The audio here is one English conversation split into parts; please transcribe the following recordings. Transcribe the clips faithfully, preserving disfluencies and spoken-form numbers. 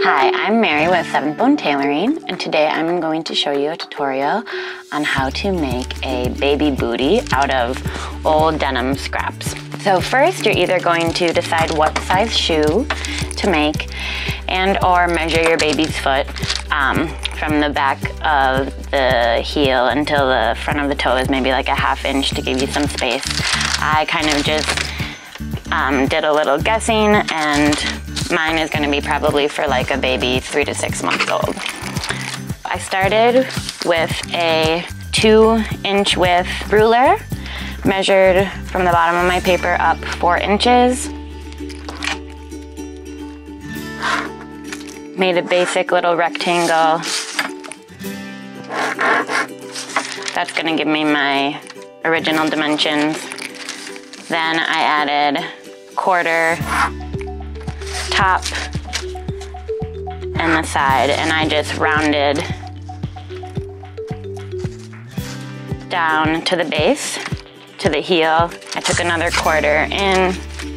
Hi, I'm Mary with Seventh Bone Tailoring, and today I'm going to show you a tutorial on how to make a baby booty out of old denim scraps. So first, you're either going to decide what size shoe to make and or measure your baby's foot um, from the back of the heel until the front of the toe is maybe like a half inch to give you some space. I kind of just um, did a little guessing, and mine is gonna be probably for like a baby three to six months old. I started with a two inch width ruler, measured from the bottom of my paper up four inches. Made a basic little rectangle. That's gonna give me my original dimensions. Then I added quarter, top, and the side, and I just rounded down to the base, to the heel. I took another quarter in.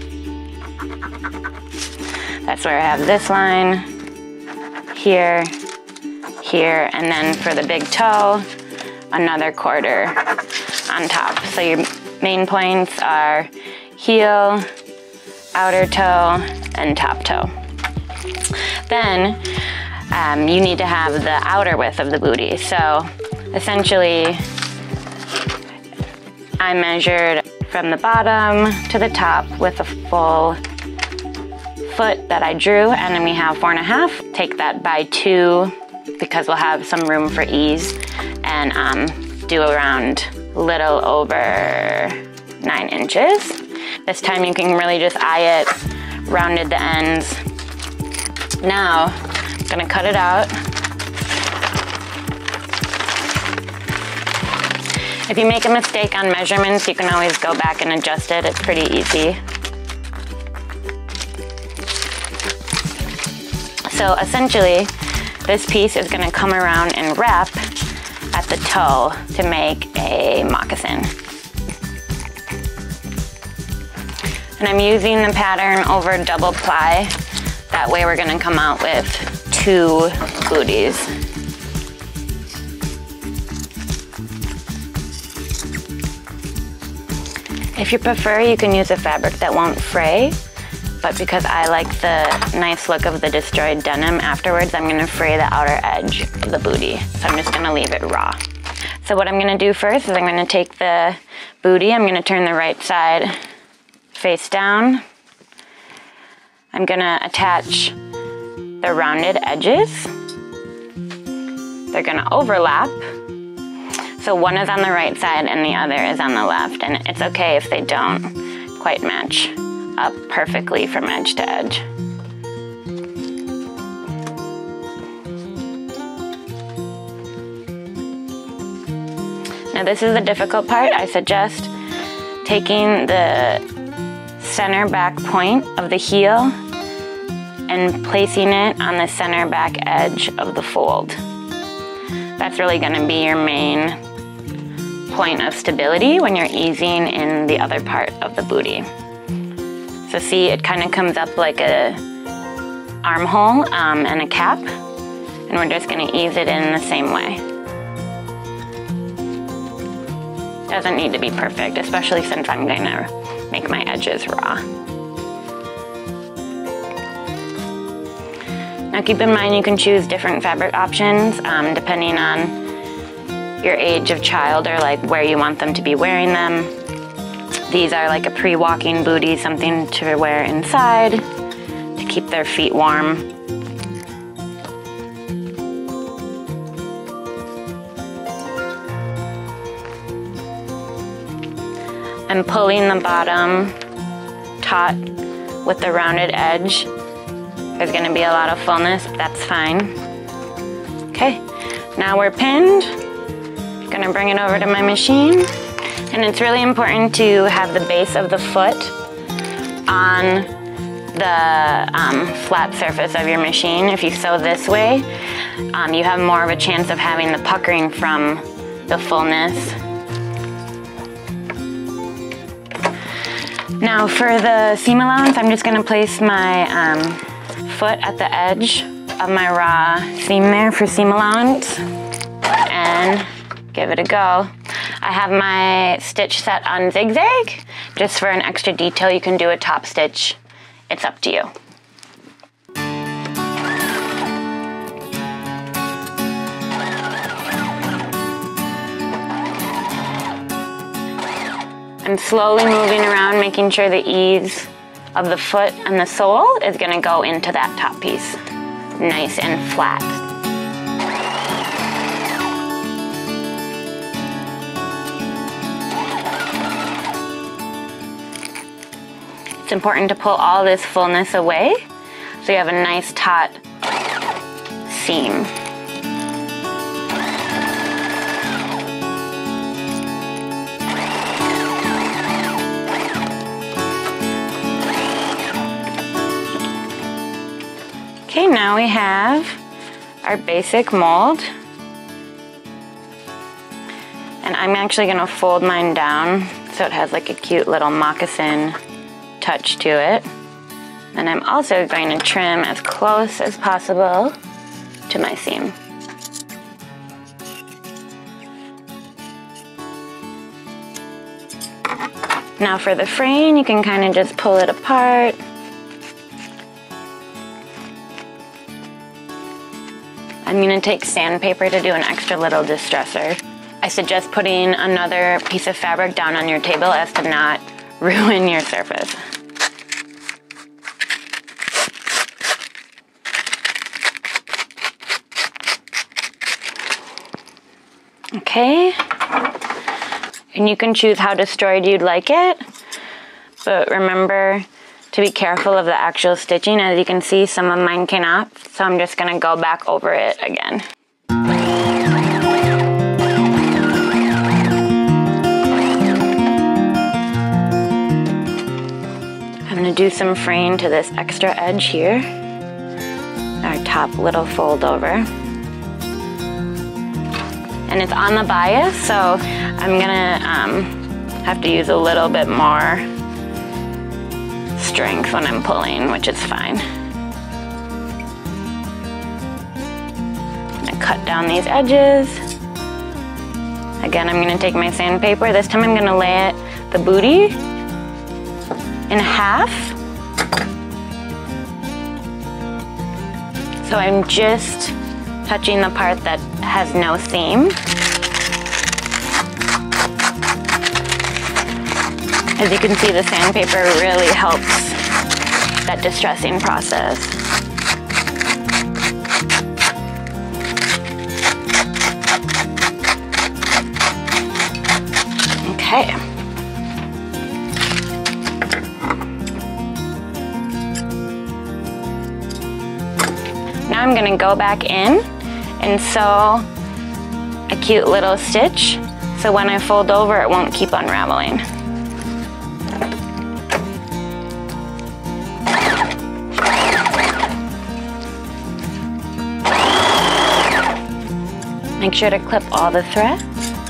That's where I have this line, here, here, and then for the big toe, another quarter on top. So your main points are heel, outer toe, and top toe. Then um, you need to have the outer width of the booty. So essentially, I measured from the bottom to the top with a full foot that I drew, and then we have four and a half. Take that by two because we'll have some room for ease, and um, do around little over nine inches. This time you can really just eye it, rounded the ends. Now, I'm gonna cut it out. If you make a mistake on measurements, you can always go back and adjust it. It's pretty easy. So essentially, this piece is gonna come around and wrap at the toe to make a moccasin. And I'm using the pattern over double ply. That way we're gonna come out with two booties. If you prefer, you can use a fabric that won't fray, but because I like the nice look of the destroyed denim afterwards, I'm gonna fray the outer edge of the booty. So I'm just gonna leave it raw. So what I'm gonna do first is I'm gonna take the booty, I'm gonna turn the right side face down. I'm gonna attach the rounded edges. They're gonna overlap. So one is on the right side and the other is on the left, and it's okay if they don't quite match up perfectly from edge to edge. Now this is the difficult part. I suggest taking the center back point of the heel and placing it on the center back edge of the fold. That's really gonna be your main point of stability when you're easing in the other part of the booty. So see, it kind of comes up like a armhole um, and a cap, and we're just gonna ease it in the same way. Doesn't need to be perfect, especially since I'm gonna make my edges raw. Now keep in mind you can choose different fabric options um, depending on your age of child or like where you want them to be wearing them. These are like a pre-walking booty, something to wear inside to keep their feet warm. I'm pulling the bottom taut with the rounded edge. There's gonna be a lot of fullness, that's fine. Okay, now we're pinned. Gonna bring it over to my machine. And it's really important to have the base of the foot on the um, flat surface of your machine. If you sew this way, um, you have more of a chance of having the puckering from the fullness. Now for the seam allowance, I'm just gonna place my um, foot at the edge of my raw seam there for seam allowance and give it a go. I have my stitch set on zigzag. Just for an extra detail, you can do a top stitch. It's up to you. I'm slowly moving around, making sure the ease of the foot and the sole is gonna go into that top piece. Nice and flat. It's important to pull all this fullness away so you have a nice taut seam. Okay, now we have our basic mold. And I'm actually gonna fold mine down so it has like a cute little moccasin touch to it. And I'm also going to trim as close as possible to my seam. Now for the frame, you can kind of just pull it apart. I'm going to take sandpaper to do an extra little distressor. I suggest putting another piece of fabric down on your table as to not ruin your surface. Okay, and you can choose how destroyed you'd like it, but remember to be careful of the actual stitching. As you can see, some of mine came off, so I'm just gonna go back over it again. I'm gonna do some fraying to this extra edge here, our top little fold over. And it's on the bias, so I'm gonna um, have to use a little bit more strength when I'm pulling, which is fine. I'm gonna cut down these edges. Again, I'm gonna take my sandpaper. This time I'm gonna lay it, the booty, in half. So I'm just touching the part that has no seam. As you can see, the sandpaper really helps that distressing process. Okay. Now I'm gonna go back in and sew a cute little stitch so when I fold over it won't keep unraveling. Make sure to clip all the threads.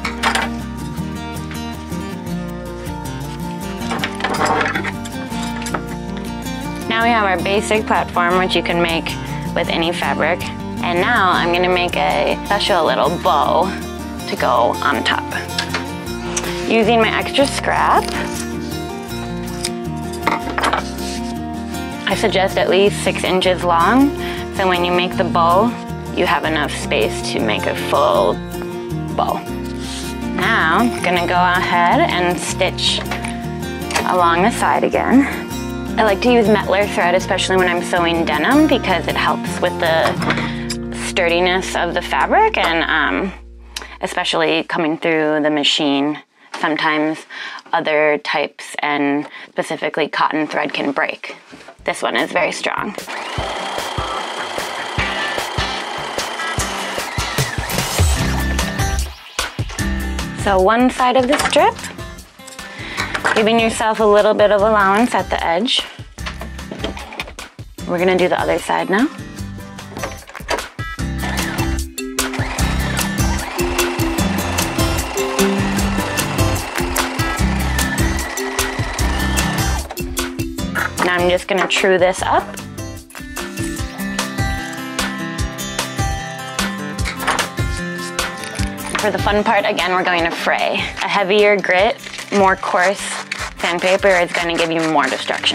Now we have our basic platform, which you can make with any fabric. And now I'm gonna make a special little bow to go on top. Using my extra scrap, I suggest at least six inches long, so when you make the bow, you have enough space to make a full bow. Now I'm gonna go ahead and stitch along the side again. I like to use Metler thread, especially when I'm sewing denim, because it helps with the sturdiness of the fabric, and um, especially coming through the machine, sometimes other types and specifically cotton thread can break. This one is very strong. So one side of the strip, giving yourself a little bit of allowance at the edge. We're gonna do the other side now. Now I'm just gonna true this up. For the fun part, again, we're going to fray. A heavier grit, more coarse sandpaper is going to give you more destruction.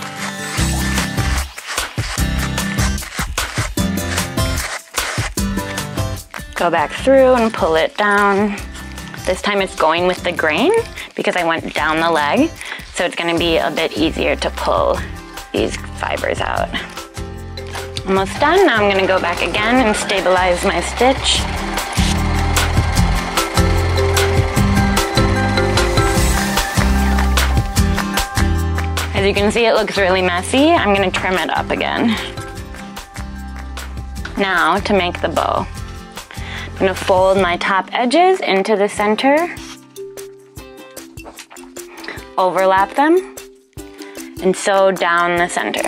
Go back through and pull it down. This time it's going with the grain because I went down the leg, so it's going to be a bit easier to pull these fibers out. Almost done. Now I'm going to go back again and stabilize my stitch. As you can see, it looks really messy. I'm going to trim it up again. Now to make the bow. I'm going to fold my top edges into the center, overlap them, and sew down the center.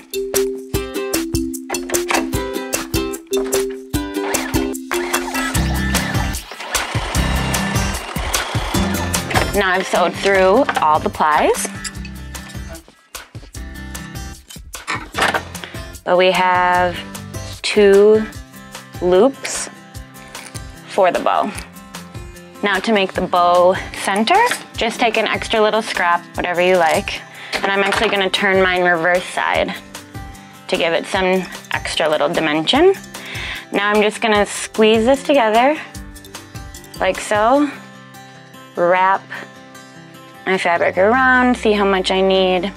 Now I've sewed through all the plies, but we have two loops for the bow. Now to make the bow center, just take an extra little scrap, whatever you like, and I'm actually going to turn mine reverse side to give it some extra little dimension. Now I'm just going to squeeze this together like so, wrap my fabric around, see how much I need.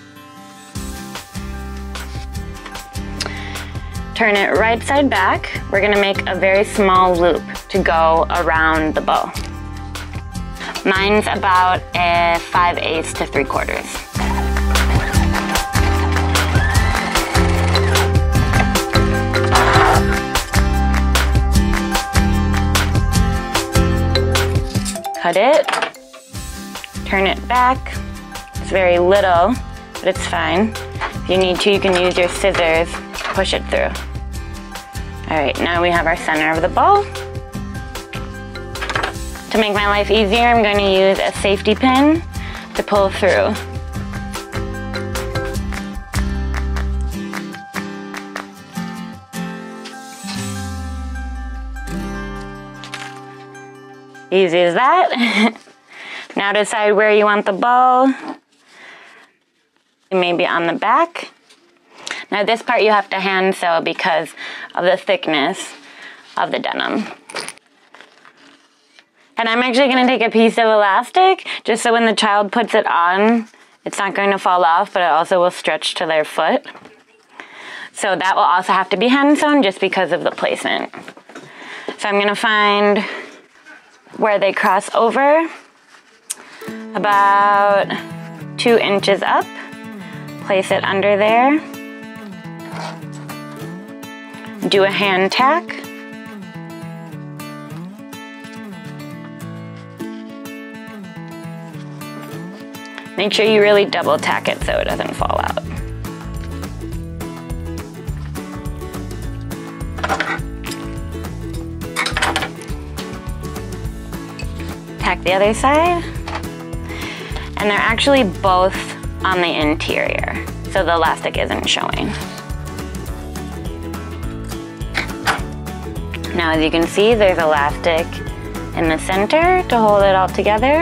Turn it right side back. We're gonna make a very small loop to go around the bow. Mine's about a five eighths to three quarters. Cut it, turn it back. It's very little, but it's fine. If you need to, you can use your scissors to push it through. All right, now we have our center of the bow. To make my life easier, I'm going to use a safety pin to pull through. Easy as that. Now decide where you want the bow. Maybe on the back. Now this part you have to hand sew because of the thickness of the denim. And I'm actually going to take a piece of elastic just so when the child puts it on, it's not going to fall off, but it also will stretch to their foot. So that will also have to be hand sewn just because of the placement. So I'm going to find where they cross over, about two inches up, place it under there, do a hand tack, make sure you really double tack it so it doesn't fall out. Tack the other side. And they're actually both on the interior, so the elastic isn't showing. Now as you can see, there's elastic in the center to hold it all together.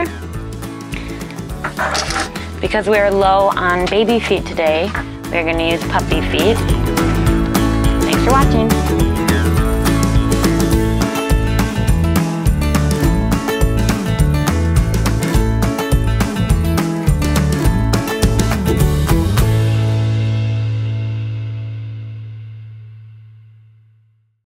Because we're low on baby feet today, we're going to use puppy feet. Thanks for watching.